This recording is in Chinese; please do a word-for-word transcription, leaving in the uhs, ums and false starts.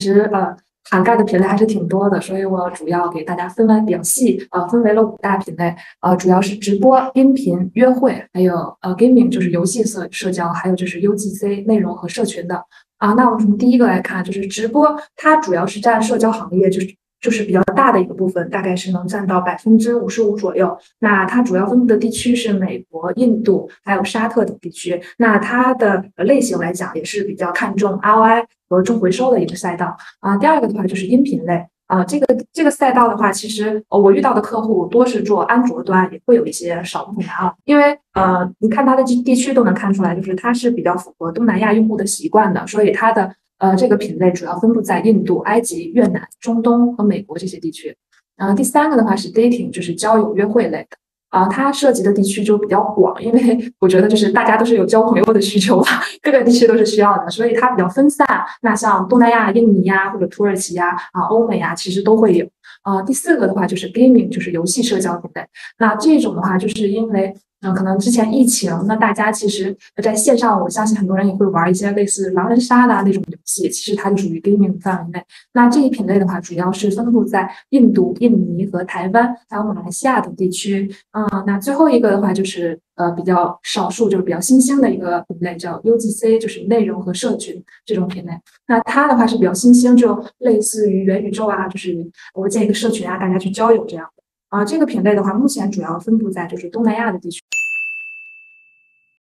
实呃涵盖的品类还是挺多的，所以我主要给大家分为比较细，呃，分为了五大品类，呃，主要是直播、音频、约会，还有呃 gaming 就是游戏社社交，还有就是 U G C 内容和社群的。啊，那我们从第一个来看，就是直播，它主要是占社交行业就是就是比较大的一个部分，大概是能占到百分之五十五左右。那它主要分布的地区是美国、印度还有沙特等地区。那它的类型来讲，也是比较看重 R O I 和重回收的一个赛道。啊，第二个的话就是音频类。啊，这个这个赛道的话，其实呃我遇到的客户多是做安卓端，也会有一些少部分的啊，因为呃，你看它的地地区都能看出来，就是它是比较符合东南亚用户的习惯的，所以它的呃这个品类主要分布在印度、埃及、越南、中东和美国这些地区。然后第三个的话是 dating，就是交友约会类的。啊，它涉及的地区就比较广，因为我觉得就是大家都是有交朋友的需求吧，各个地区都是需要的，所以它比较分散。那像东南亚、印尼呀，或者土耳其呀、啊欧美呀，其实都会有。呃，第四个的话就是 gaming，就是游戏社交品类。那这种的话，就是因为嗯、呃可能之前疫情，那大家其实在线上，我相信很多人也会玩一些类似狼人杀的那种游戏，其实它就属于 gaming 范围内。那这一品类的话，主要是分布在印度、印尼和台湾，还有马来西亚等地区。嗯，那最后一个的话就是呃比较少数，就是比较新兴的一个品类，叫 U G C，就是内容和社群这种品类。那它的话是比较新兴，就类似于元宇宙啊，就是我建一个社群啊，大家去交友这样的。啊，这个品类的话，目前主要分布在就是东南亚的地区。